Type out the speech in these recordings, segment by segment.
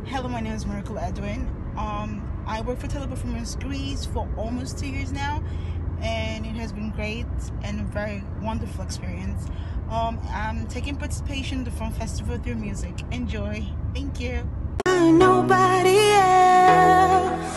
Hello, my name is Edwin. I work for Teleperformance Greece for almost 2 years now, and it has been great and a very wonderful experience. I'm taking participation in the film festival through music. Enjoy. Thank you. Nobody else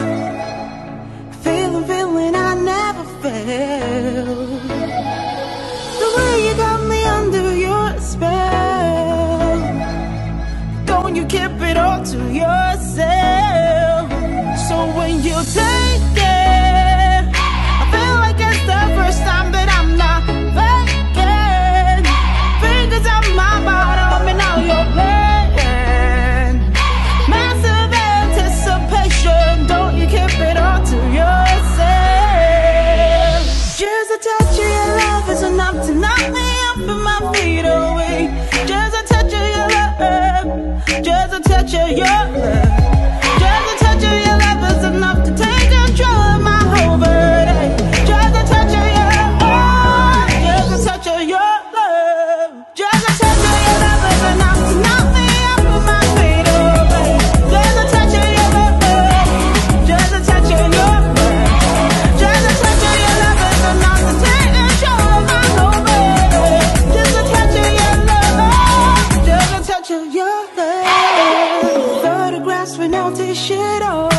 feeling I never felt. The way you got me under your spell. Don't you keep it all to yourself. So when you take it, I feel like it's the first time that I'm not faking. Fingers on my bottom and now you're playing. Massive anticipation, don't you keep it all to yourself. Just a touch of your love is enough to knock me off of my feet away. Just a touch of your love, just a touch of your love. Just a touch of your love is enough to take control of my whole body. Just a touch of your love, just a touch of your love. Just a touch of your love is enough to knock me off of my feet away. Just a touch of your love, just a touch of your love. Just a touch of your love is enough to take control of my whole body. Just a touch of your love, just a touch of your love. Photographs with no t-shirt on.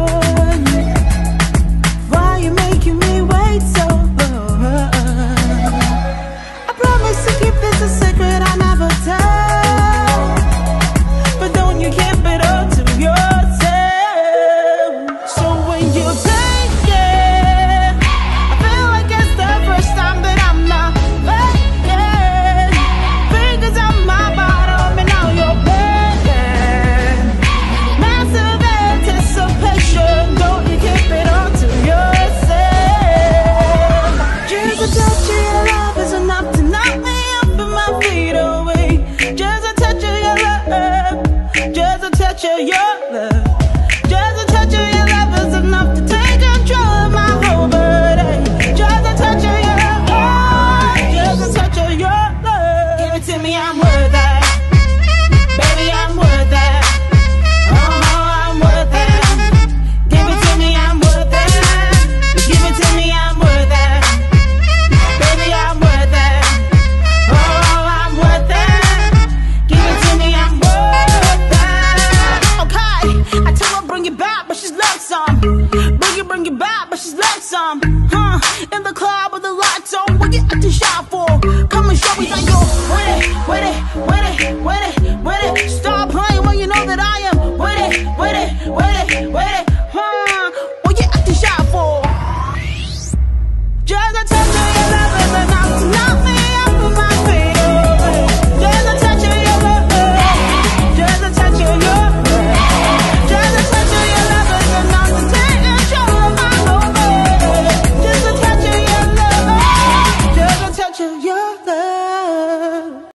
Why you making me wait so long? I promise to keep this a secret I never tell. But don't you keep it all to yourself. So when you take it, I feel like it's the first time that I'm not faking. Fingers on my bottom and now you're playing. Massive anticipation, don't you keep it all to yourself. Just a touch of your love is enough to knock me off of my feet away. Just a touch of your love, just a touch of your love.